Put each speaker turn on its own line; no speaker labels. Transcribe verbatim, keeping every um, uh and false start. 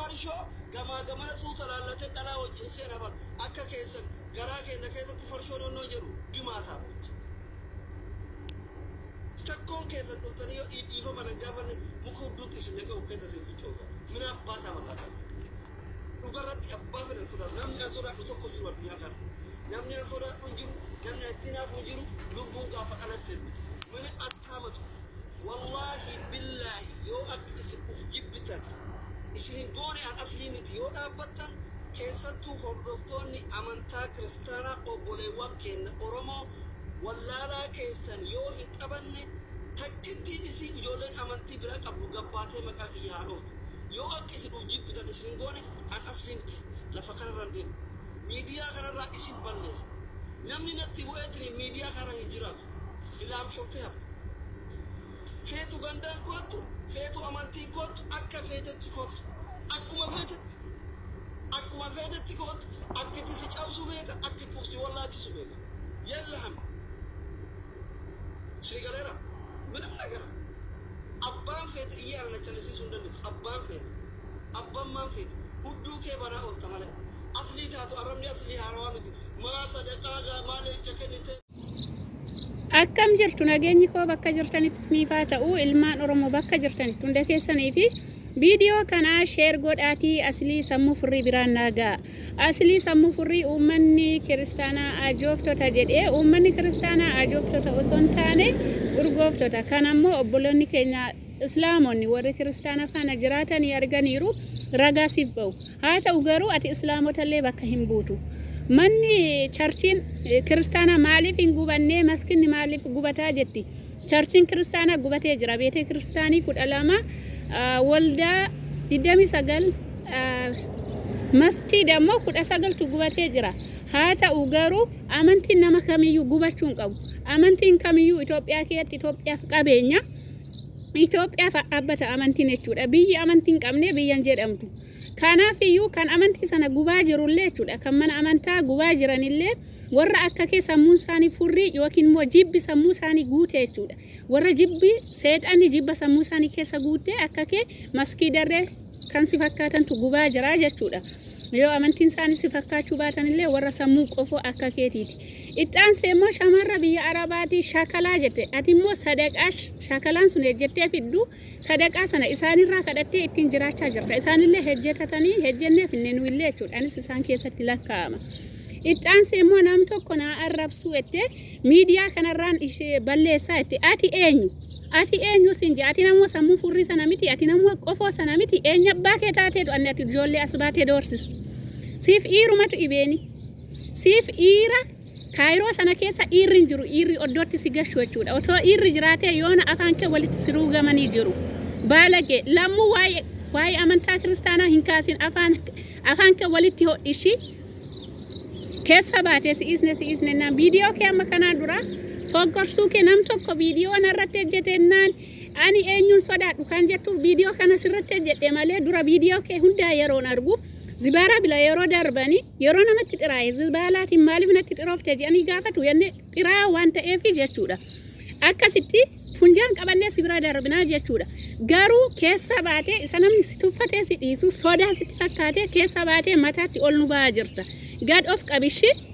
فرشو كما كما نسوت على تدلا وجسنا بر أكا كيسن غراك إنك إذا تفرشوا لونه جرو كما ثابت تكون كذا تطريو إيفا من جابن مكودو تسمعك وكذا تفيشوها من أباتا ملاك وقرأت أبا من الفرا نام نسورة نتوكل جوار بياكر نام نسورة نجرو نام نأتينا نجرو لبون قافا على تلو من أتامته والله بالله يو أكيس أفجبتن إسمين قولي عن أفليمتي يو أبتن كيستو هردوفتوني أمانتا كريستانا قبولي وكين أورمو ولا لا كيسن يو إنكبني تكتين إسي أجولي أمانتي براك أبو قباتي مكاكي يانوت يو أكيس أفجبتن إسمين قولي عن أفليمتي لفكر ربين ميديا كان رئيسي بلس نمني نتبو أتري ميديا كان هجرات إلا أم شوكتها فيتو غندان كوتو فيتو أمانتي كوتو أكا فيتت كوتو أكما فيتت أكما فيتت كوتو أكا تسيج أو سبيكا أكا توسي والله تسبيكا يلا هم سيغاليرا منم نغرا أبان فيت إيار نتلسي سندن أبان فيت أبان ما فيت هدو كي بنا أولتا مالي أصلي تاتو أرمني أصلي هارواني ما صدقاغا ما ليچكني
akkam jirtu nageenyi koo bakka jirtanitti isiniifaa ta'u ilmaan oromoo bakka jirtanitti hunda keessanii fi viidiyoo kana sheer godhaatii aslii sammuu furrii biraan naagaa aslii sammuu furrii uummanni kiristaanaa ajooftota jedhee uummanni kiristaanaa ajooftota osoo hin taane urgooftota kan ammoo obboloonni keenya islaamonni warri kiristaana faana jiraatanii arganiiru ragaa siif ba'u haa ta'u garuu ati islaamotallee bakka hin buutu manni charchiin kiristaana maaliif hin gubanne maskinni maaliif gubataa jetti charchiin kiristaana gubatee jira beete kiristaanii kudha lama waldaa digdamii sagal masjid ammoo kudha sagaltu gubatee jira haa ta'u garuu amantiin nama kamiyyuu gubachuu hin qabu amantiin kamiyyuu Itoophiyaa keessatti Itoophiyaaf qabeenya Itoophiyaaf dhaabbata amantiin jechuudha biyyi amantiin qabne biyyan jedhamtu kanaaf iyyuu kan amantii sana gubaa jirullee jechuudha kan mana amantaa gubaa jiranillee warra akka kee sammuun isaanii furrii yookiin immoo jibbi sammuu isaanii guute jechuudha warra jibbi seexanni jibba sammuu isaanii keessa guute akka kee maskiidarree kan si fakkaatantu gubaa jira jechuudha yoo amantiin isaanii si fakkaachuu baatanillee warra sammuu qofoo akka keetiiti ittaan seemmoo shamarra biyya arabaatii shakalaa jette ati immoo sadaqaa shakalaan sun ejjettee fiddu sadaqaa sana isaanirraa kadhattee ittiin jiraachaa jirta isaanillee hejjetatanii hejjennee finnenu illee jechuudha anis isaan keessatti lakkaa'ama ittaan seemmoo nam tokko naa arrabsuu ettee miidiyaa kanarraan ishee balleessaa ette ati eenyu ati eenyu sinje ati namoo sammuu furrii sana miti ati namoo qofoo sana miti eenyu abbaa kee taateetu anni ati ijoollee as baatee doorsisu siif dhiirumatu dhibeeni siif dhiira kaayiroo sana keessa dhiirri hin jiru dhiirri oddootti si gashu jechuudha otoo dhiirri jiraatee yoona afaan kee walitti si ruugamanii jiru baalagee lammuu waa'ee waa'ee amantaa kiristaanaa hin kaasin afaan afaan kee walitti hodhishi keessa baatee si isne si isne naan viidiyoo kee amma kanaa dura foggorsuu kee nam tokko viidiyoo narratti ejjetennaan ani eenyuun sodaadhu kan jettu viidiyoo kana sirratti ejjedhe malee dura viidiyoo kee hundaa yeroon argu zibara bila yeroo darbani yeroo namatti xiraa'e zibaalaatiin maaliif natti xiroofte jedhanii gaafatu yenne xiraa waan ta'eef jechuudha akkasitti funjaan qabannee sibira darbinaa jechuudha garuu keessa baatee isa namni si tuffatee si dhiisu sodaa sitti fakkaatee keessa baatee mataatti ol nu ba'aa jirta gad of qabishi